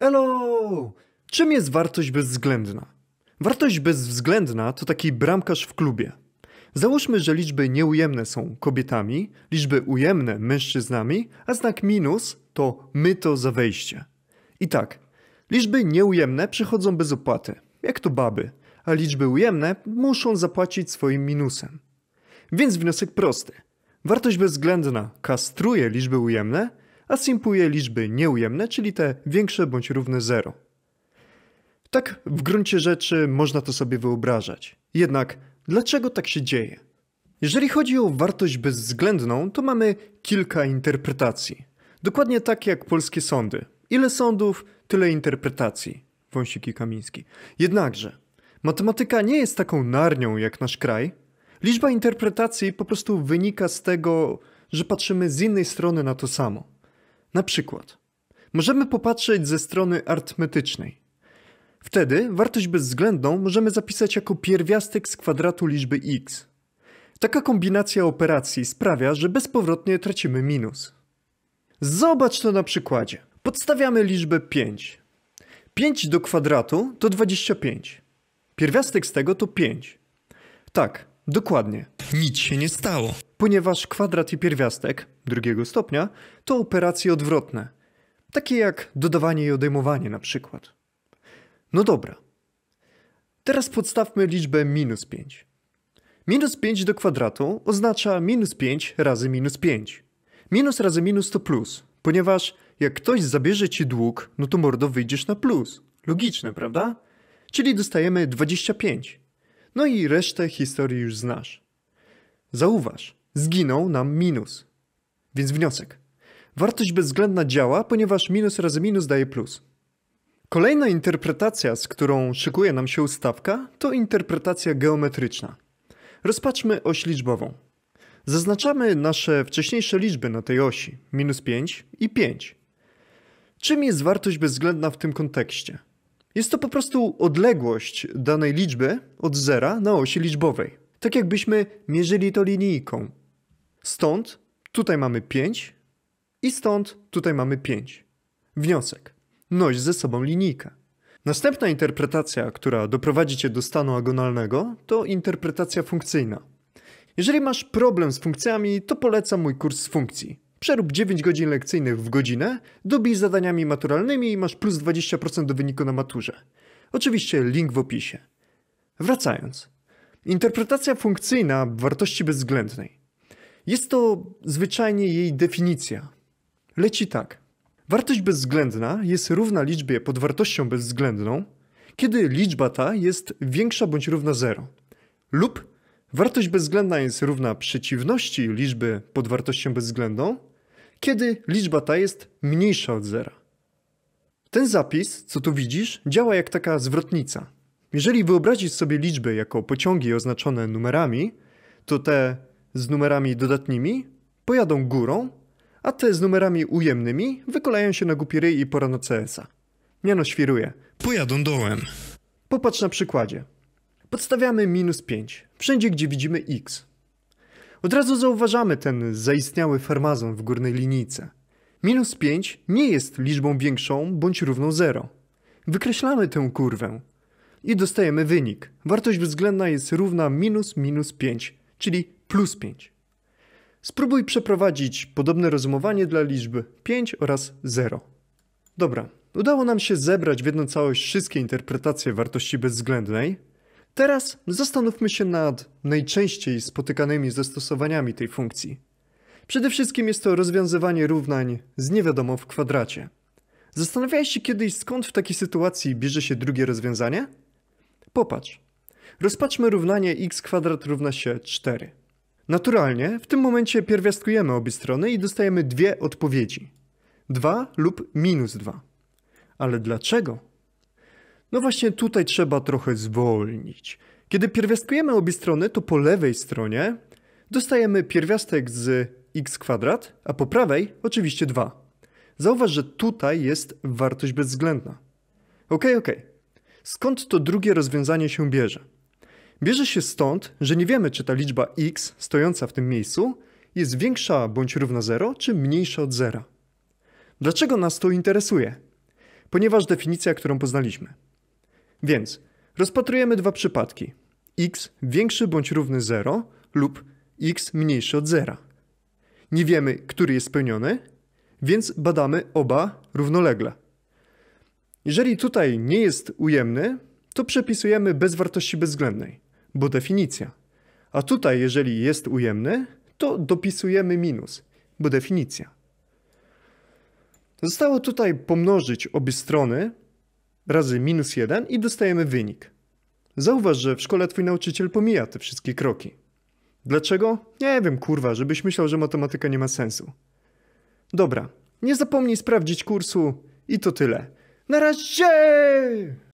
Elo! Czym jest wartość bezwzględna? Wartość bezwzględna to taki bramkarz w klubie. Załóżmy, że liczby nieujemne są kobietami, liczby ujemne mężczyznami, a znak minus to myto za wejście. I tak, liczby nieujemne przychodzą bez opłaty, jak to baby, a liczby ujemne muszą zapłacić swoim minusem. Więc wniosek prosty. Wartość bezwzględna kastruje liczby ujemne, a simpuje liczby nieujemne, czyli te większe bądź równe 0. Tak w gruncie rzeczy można to sobie wyobrażać. Jednak dlaczego tak się dzieje? Jeżeli chodzi o wartość bezwzględną, to mamy kilka interpretacji. Dokładnie tak jak polskie sądy. Ile sądów, tyle interpretacji. Wąsik Kamiński. Jednakże matematyka nie jest taką narnią jak nasz kraj. Liczba interpretacji po prostu wynika z tego, że patrzymy z innej strony na to samo. Na przykład, możemy popatrzeć ze strony arytmetycznej. Wtedy wartość bezwzględną możemy zapisać jako pierwiastek z kwadratu liczby x. Taka kombinacja operacji sprawia, że bezpowrotnie tracimy minus. Zobacz to na przykładzie. Podstawiamy liczbę 5. 5 do kwadratu to 25. Pierwiastek z tego to 5. Tak, dokładnie. Nic się nie stało. Ponieważ kwadrat i pierwiastek drugiego stopnia to operacje odwrotne. Takie jak dodawanie i odejmowanie na przykład. No dobra. Teraz podstawmy liczbę minus 5. Minus 5 do kwadratu oznacza minus 5 razy minus 5. Minus razy minus to plus, ponieważ jak ktoś zabierze ci dług, no to mordo wyjdziesz na plus. Logiczne, prawda? Czyli dostajemy 25. No i resztę historii już znasz. Zauważ, zginął nam minus. Więc wniosek. Wartość bezwzględna działa, ponieważ minus razy minus daje plus. Kolejna interpretacja, z którą szykuje nam się ustawka, to interpretacja geometryczna. Rozpatrzmy oś liczbową. Zaznaczamy nasze wcześniejsze liczby na tej osi, minus 5 i 5. Czym jest wartość bezwzględna w tym kontekście? Jest to po prostu odległość danej liczby od zera na osi liczbowej. Tak jakbyśmy mierzyli to linijką. Stąd tutaj mamy 5 i stąd tutaj mamy 5. Wniosek. Noś ze sobą linijkę. Następna interpretacja, która doprowadzi cię do stanu agonalnego, to interpretacja funkcyjna. Jeżeli masz problem z funkcjami, to polecam mój kurs z funkcji. Przerób 9 godzin lekcyjnych w godzinę, dobij zadaniami maturalnymi i masz plus 20% do wyniku na maturze. Oczywiście link w opisie. Wracając. Interpretacja funkcyjna wartości bezwzględnej. Jest to zwyczajnie jej definicja. Leci tak. Wartość bezwzględna jest równa liczbie pod wartością bezwzględną, kiedy liczba ta jest większa bądź równa 0. Lub wartość bezwzględna jest równa przeciwności liczby pod wartością bezwzględną, kiedy liczba ta jest mniejsza od 0. Ten zapis, co tu widzisz, działa jak taka zwrotnica. Jeżeli wyobrazisz sobie liczby jako pociągi oznaczone numerami, to te z numerami dodatnimi pojadą górą, a te z numerami ujemnymi wykoleją się na głupi ryj i pora na CS-a. Miano świruje. Pojadą dołem. Popatrz na przykładzie. Podstawiamy minus 5, wszędzie gdzie widzimy x. Od razu zauważamy ten zaistniały farmazon w górnej linijce. Minus 5 nie jest liczbą większą bądź równą 0. Wykreślamy tę kurwę i dostajemy wynik. Wartość bezwzględna jest równa minus 5, czyli plus 5. Spróbuj przeprowadzić podobne rozumowanie dla liczb 5 oraz 0. Dobra, udało nam się zebrać w jedną całość wszystkie interpretacje wartości bezwzględnej. Teraz zastanówmy się nad najczęściej spotykanymi zastosowaniami tej funkcji. Przede wszystkim jest to rozwiązywanie równań z niewiadomą w kwadracie. Zastanawiałeś się kiedyś, skąd w takiej sytuacji bierze się drugie rozwiązanie? Popatrz. Rozpatrzmy równanie x² równa się 4. Naturalnie w tym momencie pierwiastkujemy obie strony i dostajemy dwie odpowiedzi. 2 lub minus 2. Ale dlaczego? No właśnie tutaj trzeba trochę zwolnić. Kiedy pierwiastkujemy obie strony, to po lewej stronie dostajemy pierwiastek z x², a po prawej oczywiście 2. Zauważ, że tutaj jest wartość bezwzględna. Okej. Skąd to drugie rozwiązanie się bierze? Bierze się stąd, że nie wiemy, czy ta liczba x stojąca w tym miejscu jest większa bądź równa 0, czy mniejsza od 0. Dlaczego nas to interesuje? ponieważ definicja, którą poznaliśmy. Więc rozpatrujemy dwa przypadki. X większy bądź równy 0 lub x mniejszy od 0. Nie wiemy, który jest spełniony, więc badamy oba równolegle. Jeżeli tutaj nie jest ujemny, to przepisujemy bez wartości bezwzględnej, bo definicja. A tutaj, jeżeli jest ujemny, to dopisujemy minus, bo definicja. Zostało tutaj pomnożyć obie strony razy -1 i dostajemy wynik. Zauważ, że w szkole twój nauczyciel pomija te wszystkie kroki. Dlaczego? Nie wiem, kurwa, żebyś myślał, że matematyka nie ma sensu. Dobra, nie zapomnij sprawdzić kursu i to tyle. Na razie!